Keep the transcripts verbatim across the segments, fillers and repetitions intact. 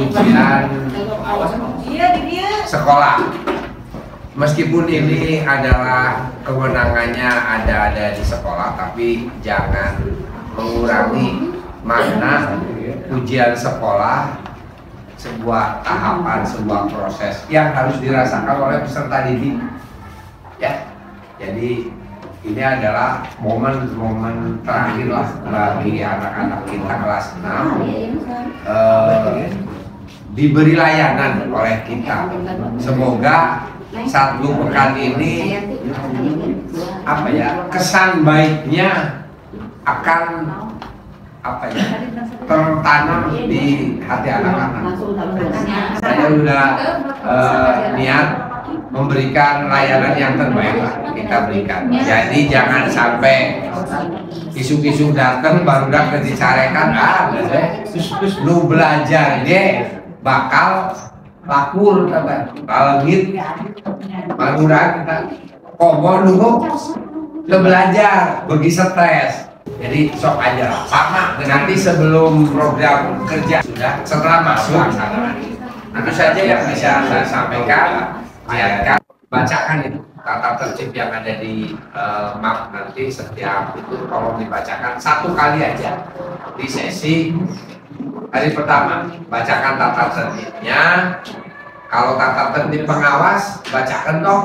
ujian sekolah. Meskipun ini adalah kewenangannya ada-ada di sekolah, tapi jangan mengurangi makna ujian sekolah, sebuah tahapan, sebuah proses yang harus dirasakan oleh peserta didik. Ya, jadi ini adalah momen-momen terakhir lah bagi anak-anak kita kelas enam eh, diberi layanan oleh kita. Semoga satu pekan ini apa ya, kesan baiknya akan apa ya, tertanam di hati anak-anak. Saya sudah eh, niat memberikan layanan yang terbaik lah kita berikan. Jadi jangan sampai isu-isu datang baru dak dicarekan, ah lu belajar deh bakal lakur kata kalau gitu maluran kita komo dulu lu belajar bagi stres. Jadi sok aja sama nanti sebelum program kerja sudah, setelah masuk tentu saja yang bisa saya sampaikan, lihatkan, bacakan itu tata tertib yang ada di uh, map nanti. Setiap itu kalau dibacakan satu kali aja di sesi hari pertama, bacakan tata tertibnya. Kalau tata tertib pengawas, bacakan dong.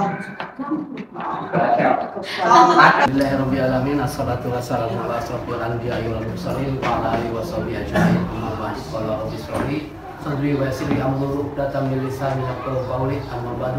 Bismillahirrahmanirrahim. Assalatu wassalamu ala asrofil anbiya'i wal mursalin wa ala alihi washabihi ajma'in. Amma ba'du. Qala rabbi shrah li sadri wa yassir li amri uqdatam min lisani yafqahu qawli. Amma ba'du.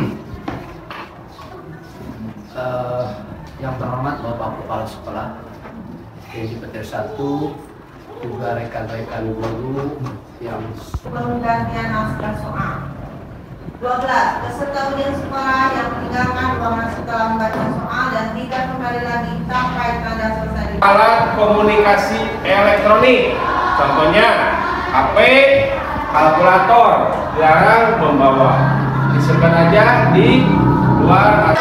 Uh, yang terhormat Bapak Kepala Sekolah yang di P T satu, juga rekan-rekan guru yang penggantian naskah soal. Dua belas. Peserta ujian sekolah yang meninggalkan ruangan setelah membaca soal dan tidak kembali lagi sampai tanda selesai. Alat komunikasi elektronik, contohnya H P, kalkulator, jarang membawa, disimpan aja di luar.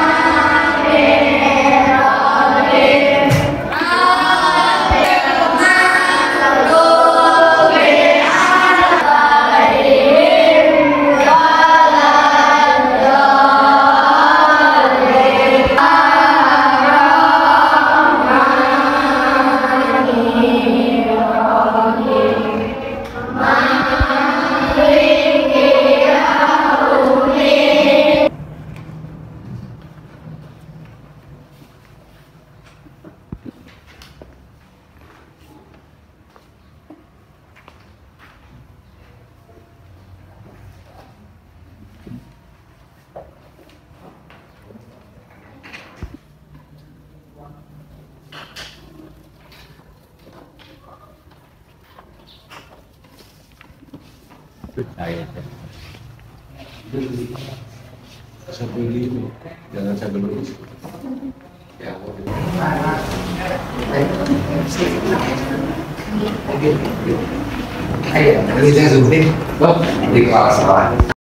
Sebelum jangan sampai lulus. Ya, ayo, ini saya zoom in. Oh, di kepala sekolah.